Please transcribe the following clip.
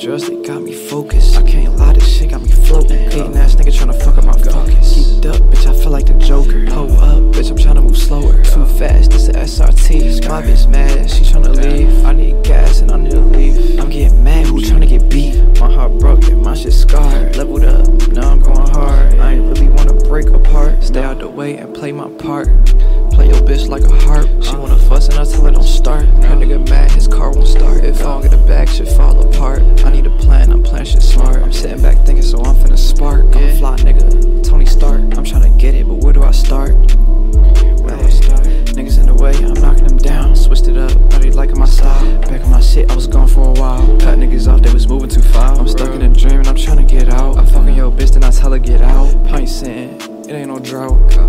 drugs, they got me focused. I can't lie, this shit got me floating. Hating ass nigga tryna fuck up my focus. Geeked up, bitch, I feel like the Joker. Pull up, bitch, I'm tryna move slower. Too fast, this a SRT. My bitch mad, she tryna leave. I need gas and I need to leave. I'm getting mad, who tryna get beat? My heart broken, my shit scarred. Leveled up, now I'm going hard. I ain't really wanna break apart. Stay out the way and play my part. Play your bitch like a harp. She wanna fuss and I tell her don't start. Her nigga mad, his car won't start. If I don't get it back, shit fall apart. I need a plan, I'm playing shit smart. I'm sitting back thinking, so I'm finna spark. I'm a fly nigga, Tony Stark. I'm tryna get it, but where do I start? Niggas in the way, I'm knocking them down. Switched it up, now they liking my style. Back on my shit, I was gone for a while. Cut niggas off, they was moving too far. I'm stuck in a dream and I'm tryna get out. I fucking yo bitch, then I tell her get out. Pint sitting, it ain't no drought.